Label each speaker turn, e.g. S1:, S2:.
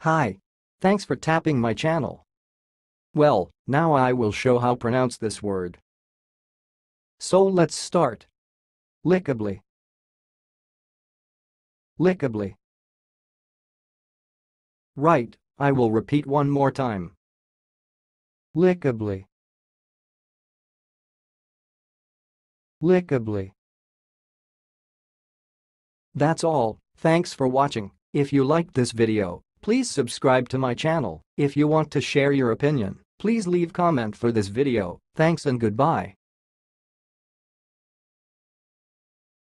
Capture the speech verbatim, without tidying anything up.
S1: Hi. Thanks for tapping my channel. Well, now I will show how pronounce this word. So let's start. Lickably. Lickably. Right, I will repeat one more time. Lickably. Lickably. That's all, thanks for watching. If you liked this video, please subscribe to my channel. If you want to share your opinion, please leave comment for this video. Thanks and goodbye.